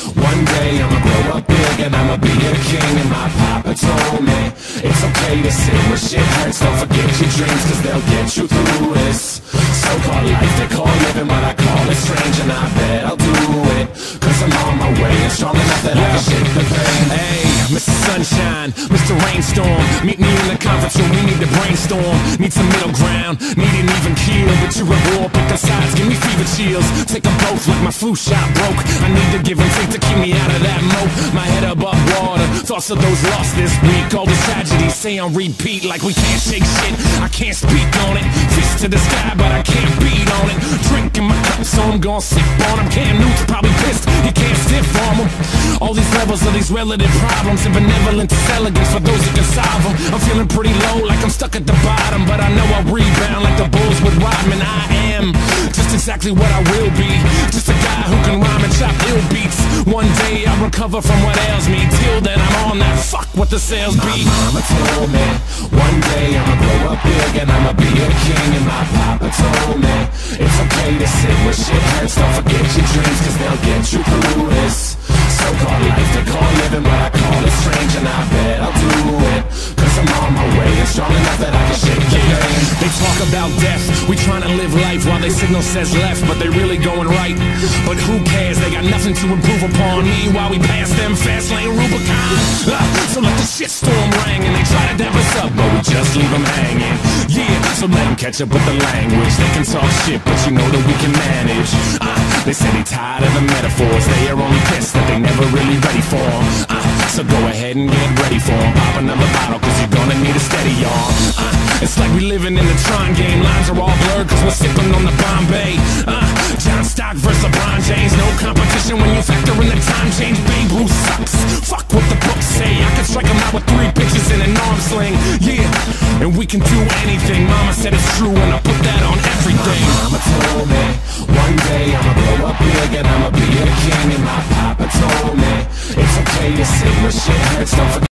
One day I'ma grow up big and I'ma be a king. And my papa told me it's okay to sit where shit hurts. Don't forget your dreams, cause they'll get you through this so-called life they call living, but I call it strange. And I bet I'll do it, cause I'm on my way and strong enough that I can shake the pain. Hey, Mr. Sunshine, Mr. Rainstorm, meet me in the conference room, we need to brainstorm. Need some middle ground, need an even keel. But you're at war, pick a sides, give me fever chills. Take them both like my flu shot broke. I need to give and take to keep me out of that moat. My head above water, thoughts of those lost this week. All these tragedies say on repeat, like we can't shake shit, I can't speak on it. Fist to the sky, but I can't beat on it. Drinking my cup, so I'm gon' sip on him. Cam Newton's probably pissed, he can't stiff on him. All these levels of these relative problems, and benevolence is elegance for those who can solve them. I'm feeling pretty low, like I'm stuck at the bottom, but I know I'll rebound like the Bulls with Rodman. I am just exactly what I will be, just a guy who can rhyme and chop ill beats. One day I'll recover from what ails me. Till then I'm on that fuck what the sales be. My mama told me one day I'ma grow up big and I'ma be a king. And my papa told me it's okay to sit where shit hurts. Don't forget your dreams, cause they'll get you through this so-called life they call living, but I call it strange. And I bet I'll do it, cause I'm on my way and strong enough that I can shake the pain. They talk about death, we tryna live life while they signal says left, but they really going right. But who cares, they got nothing to improve upon. Me while we pass them fast lane Rubicon. So let the shitstorm ring and they try to dab us up, but we just leave them hanging. Yeah, so let them catch up with the language. They can talk shit, but you know that we can manage. They say they tired of the metaphors, they are only pissed that they never really ready for them. So go ahead and get ready for them. Pop another bottle, cause you're gonna need a steady arm. It's like we living in the Tron game. Lines are all blurred cause we're sipping on the Bombay. John Stock versus LeBron James. No competition when you factor in the time change. Babe Ruth sucks, fuck what the books say. I can strike him out with 3 pitches in an arm sling. Yeah, and we can do anything. Mama said it's true and I put that on everything. My mama told me one day I'ma grow up big and I'ma be a king. And my papa told me it's okay to sit where shit hurts. Don't forget